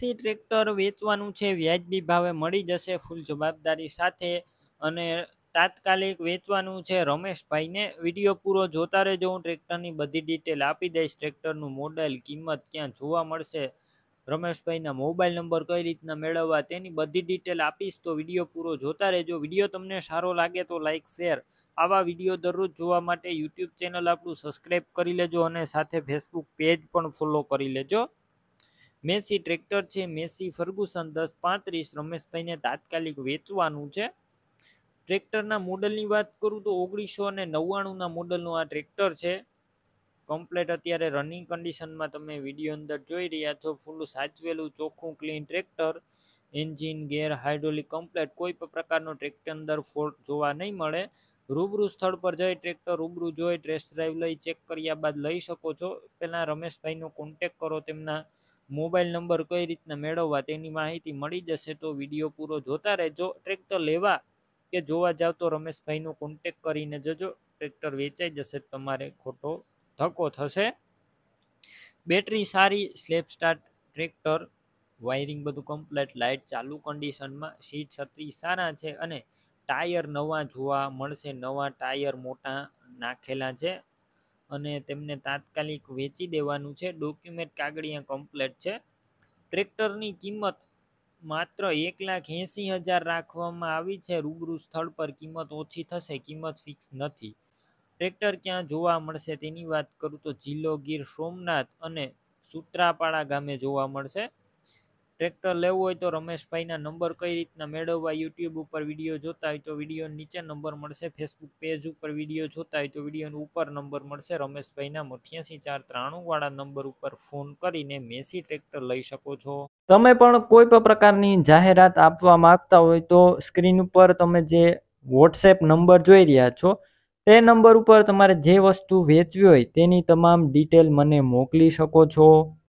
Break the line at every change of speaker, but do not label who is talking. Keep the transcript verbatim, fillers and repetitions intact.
Massey tractor વેચવાનું છે, વ્યાજબી ભાવે મળી જશે ફૂલ જવાબદારી સાથે અને તાત્કાલિક વેચવાનું છે રમેશભાઈને. વિડીયો પૂરો જોતા રહેજો, હું ટ્રેક્ટરની બધી ડિટેલ આપી દઈશ. ટ્રેક્ટરનું મોડેલ, કિંમત, ક્યાં જોવા મળશે, રમેશભાઈના મોબાઈલ નંબર કઈ રીતના મેળવવા તેની બધી ડિટેલ આપીશ. તો વિડીયો પૂરો જોતા રહેજો. વિડીયો તમને સારો લાગે તો લાઇક શેર. આવા વિડીયો દરરોજ જોવા માટે યુટ્યુબ ચેનલ આપણું સબસ્ક્રાઈબ કરી લેજો અને સાથે ફેસબુક પેજ પણ ફોલો કરી લેજો. મેસી ટ્રેક્ટર છે, મેસી ફર્ગુસન દસ પાંત્રીસ, રમેશભાઈને તાત્કાલિક વેચવાનું છે. ટ્રેક્ટરના મોડલની વાત કરું તો ઓગણીસો ને નવ્વાણુંના મોડલનું આ ટ્રેક્ટર છે. કમ્પ્લેટ અત્યારે રનિંગ કન્ડિશનમાં તમે વિડીયો અંદર જોઈ રહ્યા છો. ફૂલ સાચવેલું ચોખ્ખું clean tractor. Engine, gear, hydraulic complete. કોઈ પણ પ્રકારનો ટ્રેક્ટર અંદર ફોલ્ટ જોવા નહીં મળે. રૂબરૂ સ્થળ પર જઈ ટ્રેક્ટર રૂબરૂ જોઈ ટેસ્ટ ડ્રાઈવ લઈ ચેક કર્યા બાદ લઈ શકો છો. પહેલાં રમેશભાઈનો કોન્ટેક કરો, તેમના મોબાઈલ નંબર કઈ રીતના મેળવવા તેની માહિતી મળી જશે. તો વિડીયો પૂરો જોતા રહેજો. ટ્રેક્ટર લેવા કે જોવા જાવ તો રમેશભાઈનો કોન્ટેક કરીને જજો. ટ્રેક્ટર વેચાઈ જશે, તમારે ખોટો ધક્કો થશે. બેટરી સારી, સ્લેપ સ્ટાર્ટ ટ્રેક્ટર, વાયરિંગ બધું કમ્પ્લેટ, લાઇટ ચાલુ કન્ડિશનમાં, સીટ છત્રી સારા છે અને ટાયર નવા જોવા મળશે. નવા ટાયર મોટા નાખેલા છે અને તેમને તાત્કાલિક વેચી દેવાનું છે. ડોક્યુમેન્ટ કાગળિયા કમ્પ્લેટ છે. ટ્રેક્ટરની કિંમત માત્ર એક લાખ એંસી હજાર રાખવામાં આવી છે. રૂબરૂ સ્થળ પર કિંમત ઓછી થશે, કિંમત ફિક્સ નથી. ટ્રેક્ટર ક્યાં જોવા મળશે તેની વાત કરું તો જિલ્લો ગીર સોમનાથ અને સૂત્રાપાડા ગામે જોવા મળશે. ટ્રેક્ટર લેવું હોય તો રમેશભાઈના નંબર કઈ રીતના મેળવવા, યુટ્યુબ ઉપર વિડીયો જોતા હોય તો વિડીયો નીચે નંબર મળશે. ફેસબુક પેજ ઉપર વિડીયો જોતા હોય તો વિડીયો ઉપર નંબર મળશે. રમેશભાઈના અઠ્યાસી ચાર ત્રાણું વાળા નંબર ઉપર ફોન કરીને મેસી ટ્રેક્ટર લઈ શકો છો. તમે પણ કોઈ પણ પ્રકારની જાહેરાત આપવા માંગતા હોય તો સ્ક્રીન ઉપર તમે જે વોટ્સએપ નંબર જોઈ રહ્યા છો તે નંબર ઉપર તમારે જે વસ્તુ વેચવી હોય તેની તમામ ડિટેલ મને મોકલી શકો છો.